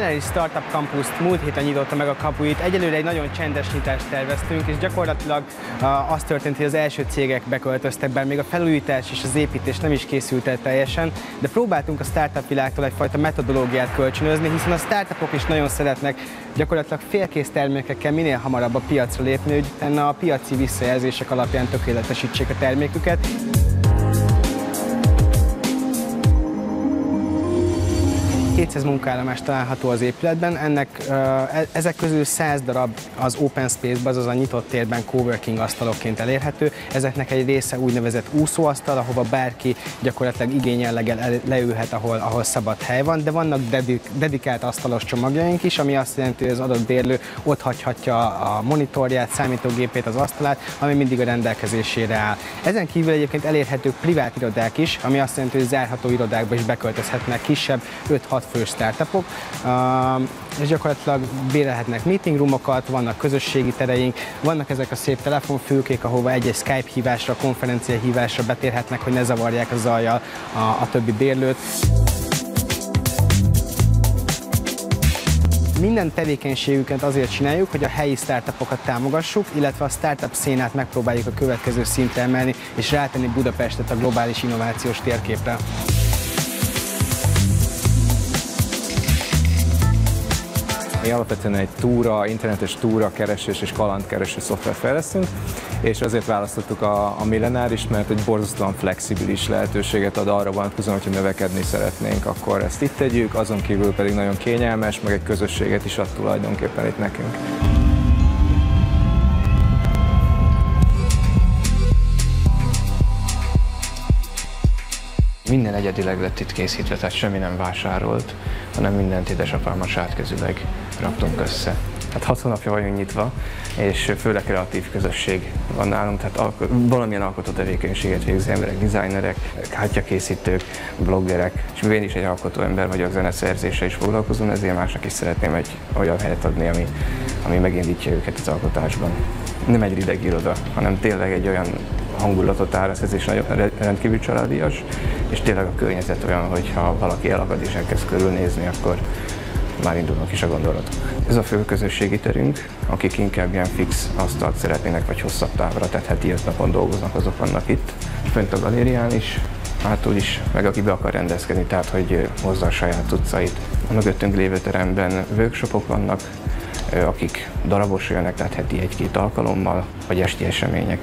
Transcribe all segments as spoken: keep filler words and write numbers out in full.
Millennial Startup Campus-t múlt héten nyitotta meg a kapuit. Egyelőre egy nagyon csendes nyitást terveztünk, és gyakorlatilag uh, az történt, hogy az első cégek beköltöztek, bár még a felújítás és az építés nem is készült el teljesen, de próbáltunk a startup világtól egyfajta metodológiát kölcsönözni, hiszen a startupok is nagyon szeretnek gyakorlatilag félkész termékekkel minél hamarabb a piacra lépni, hogy utána a piaci visszajelzések alapján tökéletesítsék a terméküket. kétszáz munkaállomás található az épületben, ennek, ezek közül száz darab az open space-ben, azaz a nyitott térben coworking asztalokként elérhető. Ezeknek egy része úgynevezett úszóasztal, ahova bárki gyakorlatilag igényelleggel leülhet, ahol, ahol szabad hely van, de vannak dedik, dedikált asztalos csomagjaink is, ami azt jelenti, hogy az adott bérlő ott hagyhatja a monitorját, számítógépét, az asztalát, ami mindig a rendelkezésére áll. Ezen kívül egyébként elérhetők privát irodák is, ami azt jelenti, hogy zárható irodákba is beköltözhetnek kisebb öt-hat fős startupok, és gyakorlatilag bérelhetnek meeting roomokat, vannak közösségi tereink, vannak ezek a szép telefonfülkék, ahova egy-egy Skype hívásra, konferencia hívásra betérhetnek, hogy ne zavarják a zajjal a, a többi bérlőt. Minden tevékenységüket azért csináljuk, hogy a helyi startupokat támogassuk, illetve a startup szénát megpróbáljuk a következő szintre emelni, és rátenni Budapestet a globális innovációs térképre. Mi alapvetően egy túra, internetes túra keresés és kalandkereső szoftvert fejlesztünk, és azért választottuk a, a millenárist, mert egy borzasztóan flexibilis lehetőséget ad arra vonatkozóan, hogyha növekedni szeretnénk, akkor ezt itt tegyük, azon kívül pedig nagyon kényelmes, meg egy közösséget is ad tulajdonképpen itt nekünk. Minden egyedileg lett itt készítve, tehát semmi nem vásárolt, hanem mindent édesapám a saját kezüleg raktunk össze. Hát hat hónapja vagyunk nyitva, és főleg kreatív közösség van nálunk, tehát valamilyen alkotó tevékenységet végző emberek, designerek, kártyakészítők, bloggerek, és én is egy alkotó ember vagyok, zeneszerzéssel is foglalkozom, ezért másnak is szeretném egy olyan helyet adni, ami, ami megindítja őket az alkotásban. Nem egy rideg iroda, hanem tényleg egy olyan hangulatot áraszt, ez is nagyon rendkívül családias, és tényleg a környezet olyan, hogy ha valaki elakad és elkezd körülnézni, akkor már indulnak is a gondolatok. Ez a fő közösségi terünk, akik inkább ilyen fix asztalt szeretnének, vagy hosszabb távra, tehát heti öt napon dolgoznak, azok vannak itt. És fönt a galérián is, hátul is, meg aki be akar rendezkedni, tehát hogy hozza a saját cuccait. A mögöttünk lévő teremben workshopok vannak, akik darabosra jönnek, tehát heti egy-két alkalommal, vagy esti események.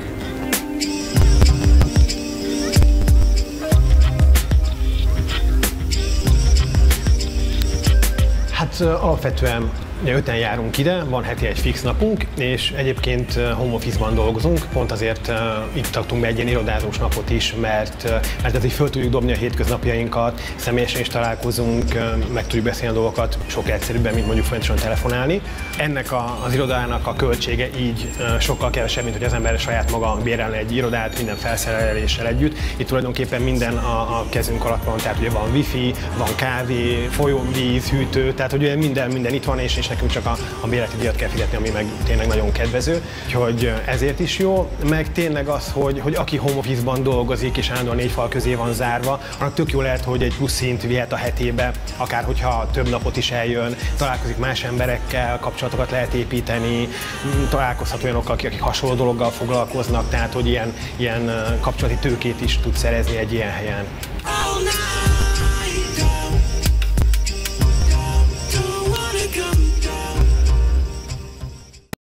Hát alapvetően öten járunk ide, van heti egy fix napunk, és egyébként home office-ban dolgozunk, pont azért uh, itt adtunk be egy ilyen irodázós napot is, mert, uh, mert ezért föl tudjuk dobni a hétköznapjainkat, személyesen is találkozunk, uh, meg tudjuk beszélni a dolgokat sok egyszerűbben, mint mondjuk folyamatosan telefonálni. Ennek a, az irodának a költsége így uh, sokkal kevesebb, mint hogy az ember saját maga bérelne egy irodát minden felszereléssel együtt. Itt tulajdonképpen minden a, a kezünk alatt van, tehát ugye van wifi, van kávé, folyóvíz, hűtő, tehát ugye minden, minden itt van, és, és nekünk csak a, a bérleti díjat kell fizetni, ami meg tényleg nagyon kedvező. Úgyhogy ezért is jó, meg tényleg az, hogy, hogy aki home office-ban dolgozik, és állandóan négy fal közé van zárva, annak tök jó lehet, hogy egy plusz szint vihet a hetébe, akár hogyha több napot is eljön, találkozik más emberekkel, kapcsolatokat lehet építeni, találkozhat olyanokkal, akik hasonló dologgal foglalkoznak, tehát hogy ilyen, ilyen kapcsolati tőkét is tud szerezni egy ilyen helyen.